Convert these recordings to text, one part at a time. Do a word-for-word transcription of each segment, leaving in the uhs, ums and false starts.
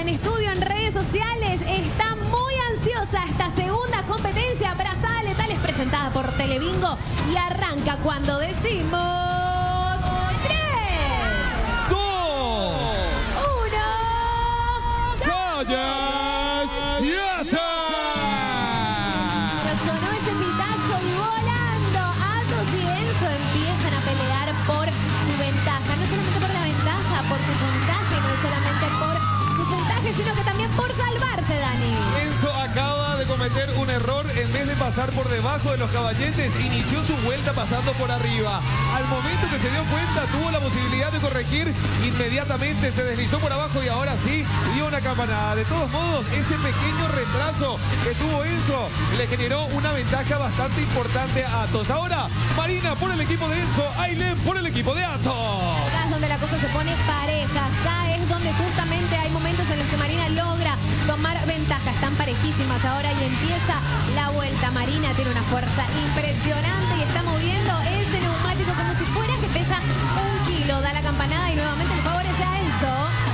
en estudio, en redes sociales, está muy ansiosa esta segunda competencia. Brazada Letal es presentada por Telebingo y arranca cuando decimos... tres, dos, uno... ¡Calle siete! Pero sonó ese pitazo y volando. Atos y Enzo empiezan a pelear por su ventaja. No solamente por la ventaja, por su puntaje, no es solamente por su puntaje, sino que también por salvarse, Dani. Enzo acaba de cometer un error. En vez de pasar por debajo de los caballetes, inició su vuelta pasando por arriba. Al momento que se dio cuenta, tuvo la posibilidad de corregir. Inmediatamente se deslizó por abajo y ahora sí dio una campanada. De todos modos, ese pequeño retraso que tuvo Enzo le generó una ventaja bastante importante a Atos. Ahora, Marina por el equipo de Enzo, Ailén por el equipo de Atos. Acá es donde la cosa se pone pareja. Acá es donde justamente hay momentos en los que Marina logra tomar ventaja. Están parejísimas ahora y empieza la vuelta. Marina tiene una fuerza impresionante y está moviendo ese neumático como si fuera que pesa un kilo. Da la campanada y nuevamente le favorece a Enzo.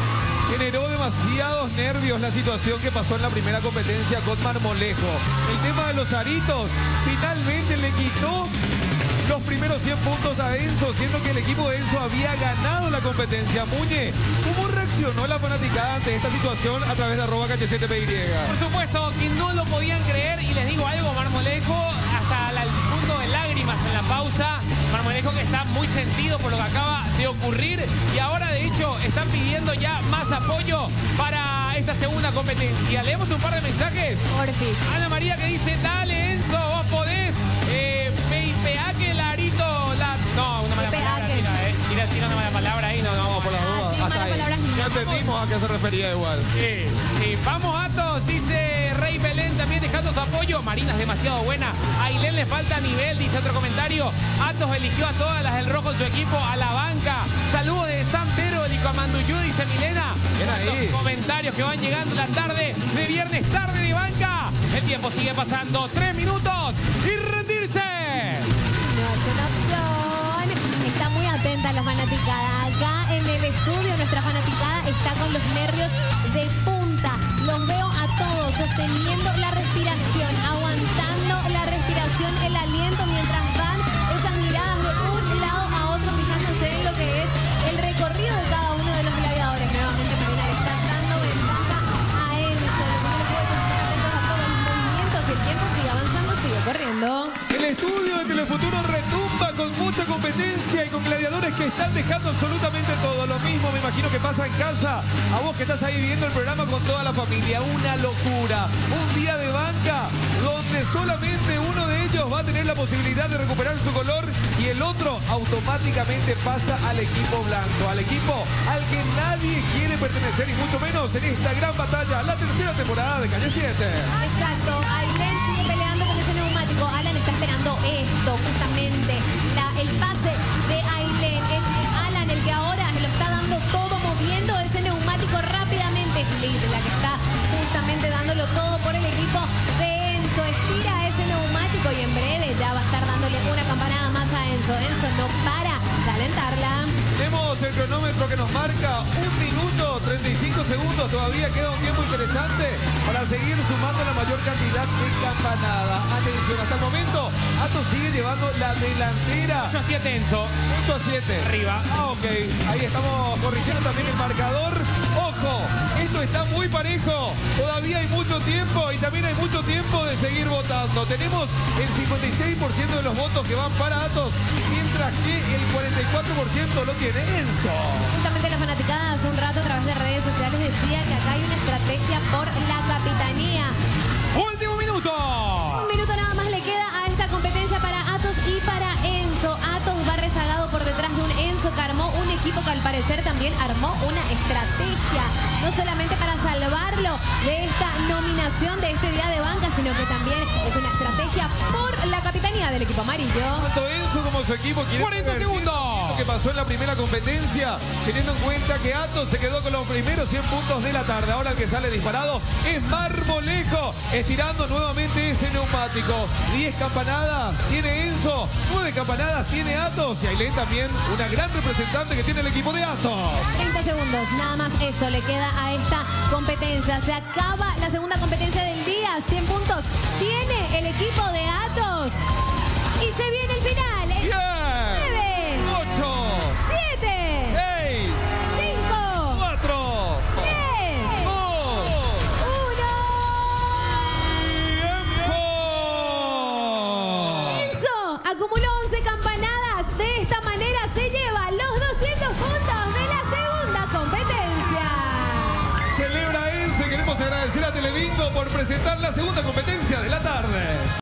Generó demasiados nervios la situación que pasó en la primera competencia con Marmolejo. El tema de los aritos finalmente le quitó los primeros cien puntos a Enzo, siendo que el equipo de Enzo había ganado la competencia. Muñe, ¿cómo reaccionó la fanaticada ante esta situación a través de arroba calle siete P Y? Por supuesto que no lo podían creer y les digo algo, Marmolejo, hasta al punto de lágrimas en la pausa. Marmolejo que está muy sentido por lo que acaba de ocurrir y ahora de hecho están pidiendo ya más apoyo para esta segunda competencia. Leemos un par de mensajes. Porfis. Ana María que dice, dale Enzo, vos podés. Eh, pea que el arito, la... No, una mala palabra, tira, eh. Tira, tira una mala palabra ahí, no, no, por la duda. Ah, sí, Hasta malas ahí. palabras Ya no. entendimos a qué se refería igual. Sí, sí. Vamos, Atos, dice Rey Belén, también dejando su apoyo. Marina es demasiado buena. A Ailén le falta nivel, dice otro comentario. Atos eligió a todas las del rojo en su equipo a la banca. Saludos de San Pedro de Licamanduyú, dice Milena. Bien ahí. Los comentarios que van llegando la tarde de viernes, tarde de banca. El tiempo sigue pasando. Tres minutos y rendirse. No es una opción. Está muy atenta la fanaticada. Acá en el estudio nuestra fanaticada está con los nervios de punta. Los veo a todos sosteniendo la respiración, aguantando la respiración, el aliento mientras van esas miradas de un lado a otro fijándose en lo que es el recorrido de cada uno de los gladiadores. Nuevamente Marina le está dando ventaja a Enzo. Lo primero que puede estar atentos a todos los movimientos y el tiempo sigue avanzando, sigue corriendo. El estudio de Telefuturo retumba con mucha competencia y con gladiadores que están dejando absolutamente todo. Lo mismo me imagino que pasa en casa. A vos que estás ahí viendo el programa con toda la familia. Una locura. Un día de banca donde solamente uno de ellos va a tener la posibilidad de recuperar su color y el otro automáticamente pasa al equipo blanco. Al equipo al que nadie quiere pertenecer y mucho menos en esta gran batalla. La tercera temporada de Calle siete. Exacto, Ailén sigue peleando con ese neumático. Alan está esperando esto, justamente. La, el pase de Ailén. Es Alan el que ahora lo está dando todo, moviendo ese neumático rápidamente. Liz, la que está justamente dándolo todo por el equipo de Enzo. Estira ese neumático y en breve ya va a estar dándole una campanada más a Enzo. Enzo no para de alentarla. Tenemos el cronómetro que nos marca un minuto treinta y cinco segundos. Todavía queda un tiempo interesante para seguir sumando la mayor cantidad de campanadas. Atención, hasta el momento Atos sigue llevando la delantera. ocho a siete Enzo. ocho a siete. Arriba. Ah, ok. Ahí estamos corrigiendo también el marcador. Ojo, esto está muy parejo. Todavía hay mucho tiempo y también hay mucho tiempo de seguir votando. Tenemos el cincuenta y seis por ciento de los votos que van para Atos, mientras que el cuarenta y cuatro por ciento lo tiene Enzo. Justamente la fanaticada hace un rato a través de redes sociales decía que acá hay una estrategia por la capitanía. Último minuto. Un minuto nada más le queda a esta competencia para Atos y para Enzo. Atos va rezagado por detrás de un Enzo que armó un equipo que al parecer también armó una estrategia. No solamente para salvarlo de esta nominación de este día de banca, sino que también es una estrategia por la capitanía del equipo amarillo. Tanto Enzo como su equipo quieren cuarenta revertir segundos. lo que que pasó en la primera competencia, teniendo en cuenta que Atos se quedó con los primeros cien puntos de la tarde. Ahora el que sale disparado es Marmolejo, estirando nuevamente ese neumático. diez campanadas tiene Enzo, nueve campanadas tiene Atos, y Ailén también, una gran representante que tiene el equipo de Atos. treinta segundos, nada más eso le queda a esta competencia. Se acaba la segunda competencia del día. cien puntos tiene el equipo de Atos. Y se viene el final. En diez, nueve, ocho, siete, seis, cinco, cuatro, tres, dos, uno. ¡tiempo! Enzo acumuló once campanadas. De esta manera se lleva los doscientos puntos de la segunda competencia. Celebra Enzo y queremos agradecer a Telebingo por presentar la segunda competencia de la tarde.